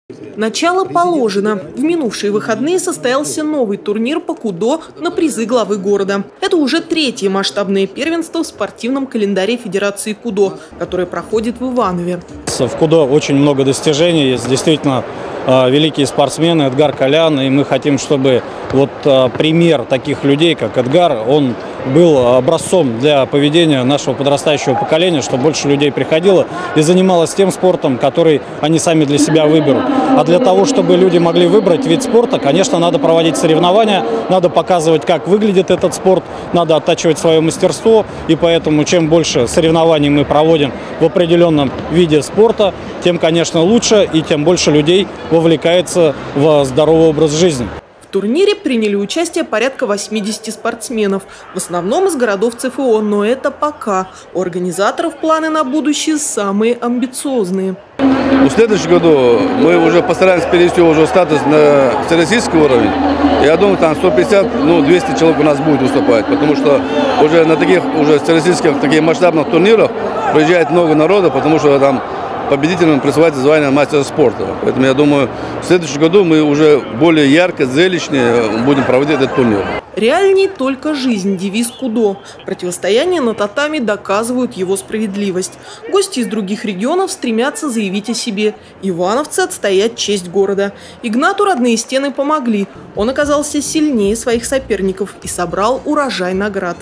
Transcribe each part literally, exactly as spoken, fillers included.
Начало положено. В минувшие выходные состоялся новый турнир по кудо на призы главы города. Это уже третье масштабное первенство в спортивном календаре Федерации кудо, которое проходит в Иванове. В кудо очень много достижений, есть действительно великие спортсмены, Эдгар Колян, и мы хотим, чтобы вот пример таких людей, как Эдгар, он был образцом для поведения нашего подрастающего поколения, чтобы больше людей приходило и занималось тем спортом, который они сами для себя выберут. А для того, чтобы люди могли выбрать вид спорта, конечно, надо проводить соревнования, надо показывать, как выглядит этот спорт, надо оттачивать свое мастерство, и поэтому чем больше соревнований мы проводим в определенном виде спорта, тем, конечно, лучше и тем больше людей вовлекается в здоровый образ жизни. В турнире приняли участие порядка восьмидесяти спортсменов, в основном из городов ЦФО, но это пока. У организаторов планы на будущее самые амбициозные. В следующем году мы уже постараемся перевести уже статус на всероссийский уровень. Я думаю, там сто пятьдесят, ну, двести человек у нас будет выступать, потому что уже на таких уже всероссийских, таких масштабных турнирах приезжает много народа, потому что там победителям присваивается звание мастера спорта. Поэтому я думаю, в следующем году мы уже более ярко, зрелищнее будем проводить этот турнир. Реальней только жизнь, девиз кудо. Противостояние на татами доказывают его справедливость. Гости из других регионов стремятся заявить о себе. Ивановцы отстоять честь города. Игнату родные стены помогли. Он оказался сильнее своих соперников и собрал урожай наград.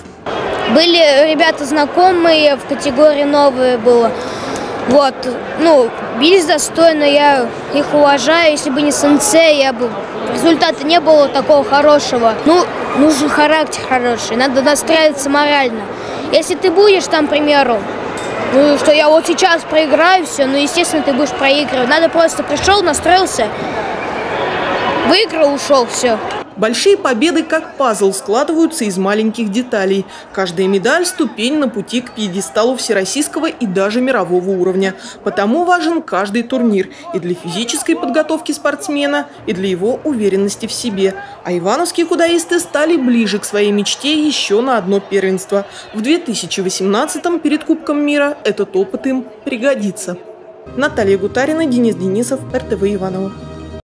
Были ребята знакомые, в категории новые было. Вот, ну, бились достойно, я их уважаю. Если бы не сенсей, я бы... результата не было такого хорошего. Ну, нужен характер хороший, надо настраиваться морально. Если ты будешь там, к примеру, ну, что я вот сейчас проиграю все, ну, естественно, ты будешь проигрывать. Надо просто пришел, настроился, выиграл, ушел, все. Большие победы, как пазл, складываются из маленьких деталей. Каждая медаль – ступень на пути к пьедесталу всероссийского и даже мирового уровня. Потому важен каждый турнир и для физической подготовки спортсмена, и для его уверенности в себе. А ивановские кудоисты стали ближе к своей мечте еще на одно первенство. В две тысячи восемнадцатом перед Кубком мира этот опыт им пригодится. Наталья Гутарина, Денис Денисов, эр тэ вэ Иваново.